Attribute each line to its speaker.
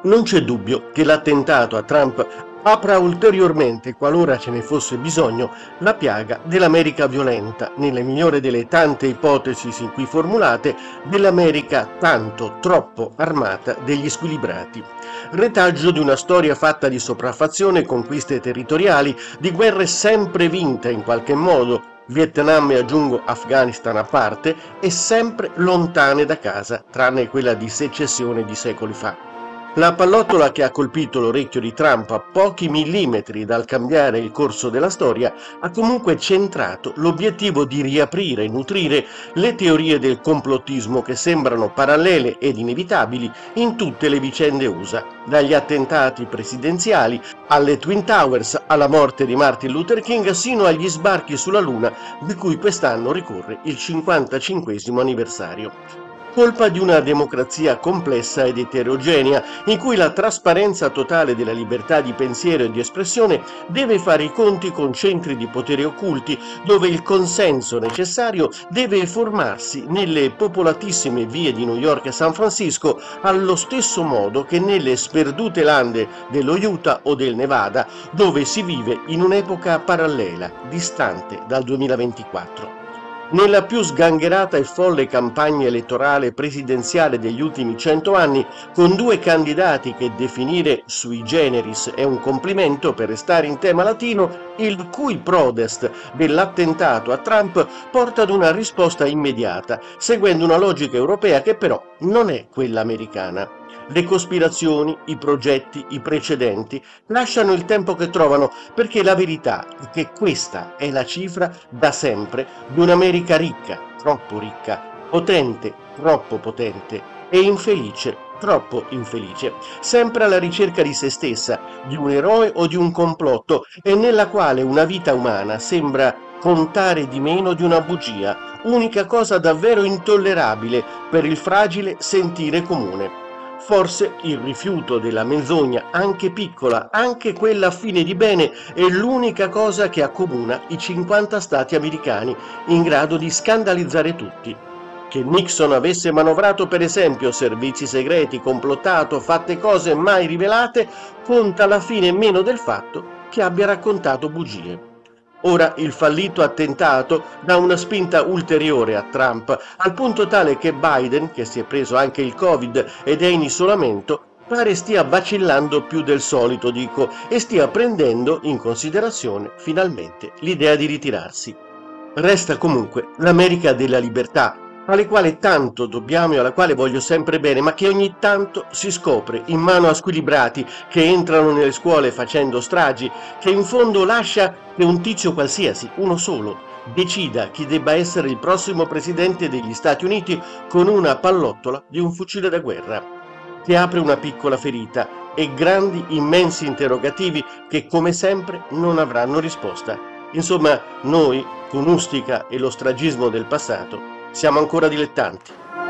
Speaker 1: Non c'è dubbio che l'attentato a Trump apra ulteriormente, qualora ce ne fosse bisogno, la piaga dell'America violenta, nelle migliori delle tante ipotesi sin qui formulate, dell'America tanto, troppo armata degli squilibrati. Retaggio di una storia fatta di sopraffazione e conquiste territoriali, di guerre sempre vinte in qualche modo, Vietnam e aggiungo Afghanistan a parte, e sempre lontane da casa, tranne quella di secessione di secoli fa. La pallottola che ha colpito l'orecchio di Trump a pochi millimetri dal cambiare il corso della storia ha comunque centrato l'obiettivo di riaprire e nutrire le teorie del complottismo che sembrano parallele ed inevitabili in tutte le vicende USA, dagli attentati presidenziali alle Twin Towers, alla morte di Martin Luther King, sino agli sbarchi sulla Luna, di cui quest'anno ricorre il 55° anniversario. Colpa di una democrazia complessa ed eterogenea, in cui la trasparenza totale della libertà di pensiero e di espressione deve fare i conti con centri di potere occulti, dove il consenso necessario deve formarsi nelle popolatissime vie di New York e San Francisco, allo stesso modo che nelle sperdute lande dello Utah o del Nevada, dove si vive in un'epoca parallela, distante dal 2024. Nella più sgangherata e folle campagna elettorale presidenziale degli ultimi 100 anni, con due candidati che definire sui generis è un complimento per restare in tema latino, il cui prodest dell'attentato a Trump porta ad una risposta immediata, seguendo una logica europea che però non è quella americana. Le cospirazioni, i progetti, i precedenti lasciano il tempo che trovano, perché la verità è che questa è la cifra da sempre di un'America ricca, troppo ricca, potente, troppo potente, e infelice, troppo infelice, sempre alla ricerca di se stessa, di un eroe o di un complotto, e nella quale una vita umana sembra contare di meno di una bugia, unica cosa davvero intollerabile per il fragile sentire comune. Forse il rifiuto della menzogna, anche piccola, anche quella a fine di bene, è l'unica cosa che accomuna i 50 stati americani, in grado di scandalizzare tutti. Che Nixon avesse manovrato per esempio servizi segreti, complottato, fatte cose mai rivelate, conta alla fine meno del fatto che abbia raccontato bugie. Ora il fallito attentato dà una spinta ulteriore a Trump, al punto tale che Biden, che si è preso anche il Covid ed è in isolamento, pare stia vacillando più del solito, dico, e stia prendendo in considerazione finalmente l'idea di ritirarsi. Resta comunque l'America della libertà, alle quale tanto dobbiamo e alla quale voglio sempre bene, ma che ogni tanto si scopre in mano a squilibrati che entrano nelle scuole facendo stragi, che in fondo lascia che un tizio qualsiasi, uno solo, decida chi debba essere il prossimo presidente degli Stati Uniti con una pallottola di un fucile da guerra, che apre una piccola ferita e grandi, immensi interrogativi che come sempre non avranno risposta. Insomma, noi, con Ustica e lo stragismo del passato, siamo ancora dilettanti.